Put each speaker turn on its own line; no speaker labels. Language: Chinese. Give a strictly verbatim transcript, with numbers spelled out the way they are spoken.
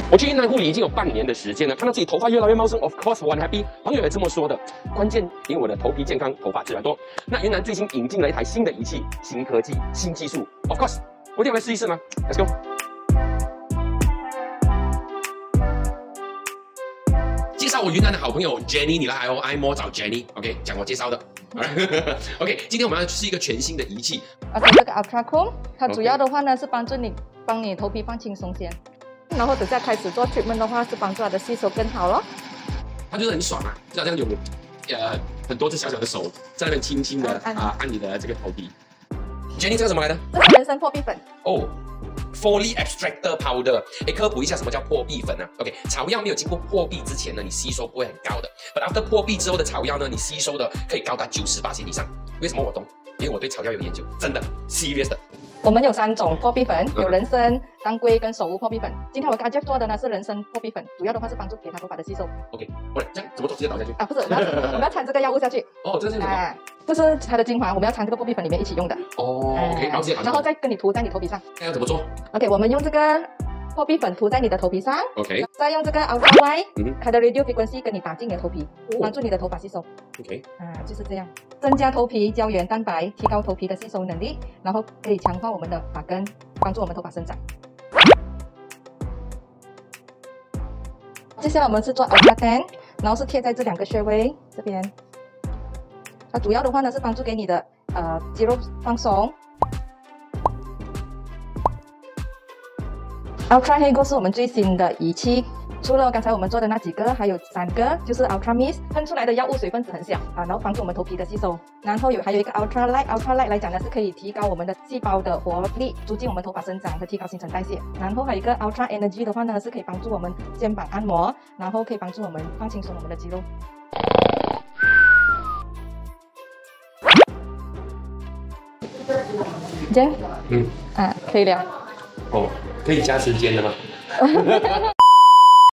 我去云南护理已经有半年的时间了，看到自己头发越来越茂盛 ，of course 我很 happy。朋友也这么说的，关键因为我的头皮健康，头发自然多。那云南最新引进了一台新的仪器，新科技、新技术 ，of course， 我一定要来试一试吗 ？Let's go。介绍我云南的好朋友 Jenny， 你来哦，爱摸找 Jenny，OK， 讲我介绍的。OK， 今天我们要试一个全新的仪器。
OK， 这个 Ultra Cool， 它主要的话呢是帮助你，帮你头皮放轻松先。 然后等下开始做 treatment 的话，是帮助它的吸收更好咯。
它就是很爽啊，就好像有呃很多只小小的手在那边轻轻的啊、呃、按你的这个头皮。Jenny， 这个什么来的？
这是人参破壁粉。
哦 ，Foley Extractor Powder。哎，科普一下什么叫破壁粉啊 ？OK， 草药没有经过破壁之前呢，你吸收不会很高的。But after 破壁之后的草药呢，你吸收的可以高达九十八以上。为什么我懂？因为我对草药有研究，真的 serious 的。
我们有三种破壁粉，有人参、当归跟手乌破壁粉。今天我跟阿 Jeff 做的呢是人参破壁粉，主要的话是帮助给他头发的吸收。
OK， 喂，这样怎么做？直接倒下去？
啊，不是，我们要我们要掺这个药物下去。
哦，这是什么？啊，
这是它的精华，我们要掺这个破壁粉里面一起用的。
哦 ，OK， 然后直接倒下去，
然后再跟你涂在你头皮上。
那要怎么做
？OK， 我们用这个破壁粉涂在你的头皮上。
OK，
再用这个 Ultra Y，
嗯，
它的 radio frequency 跟你打进你的头皮，帮助你的头发吸收。
OK，
啊，就是这样。 增加头皮胶原蛋白，提高头皮的吸收能力，然后可以强化我们的发根，帮助我们头发生长。接下来我们是做 Ultra Ten， 然后是贴在这两个穴位这边。它主要的话呢是帮助给你的呃肌肉放松。Ultra Hego 是我们最新的仪器。 除了刚才我们做的那几个，还有三个，就是 Ultra Mist， 喷出来的药物水分子很小啊，然后帮助我们头皮的吸收。然后有还有一个 Ultra Light，Ultra Light 来讲呢，是可以提高我们的细胞的活力，促进我们头发生长和提高新陈代谢。然后还有一个 Ultra Energy 的话呢，是可以帮助我们肩膀按摩，然后可以帮助我们放轻松我们的肌肉。这样，嗯，啊，可以了。
哦，可以加时间的吗？